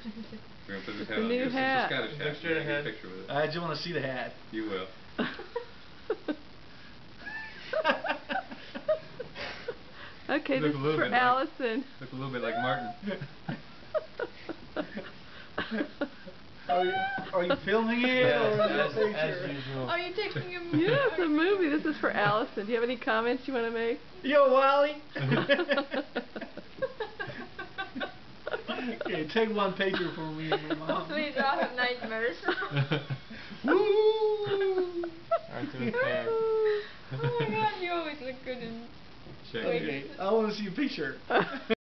We're gonna put this It's hat a on. new It's hat. a Scottish hat. Extra Get a hat. picture with it. I just want to see the hat. You will. Okay, this is for Allison. Look a little bit like Martin. Are you filming it? Yes, or as usual. Are you taking a movie? Yeah, it's a movie. This is for Allison. Do you have any comments you want to make? Yo, Wally. Okay, take one picture for me and your mom. Please, I'll have nightmares. Woo! Artur's hair. Oh my god, you always look good in... Check Okay, I want to see a picture.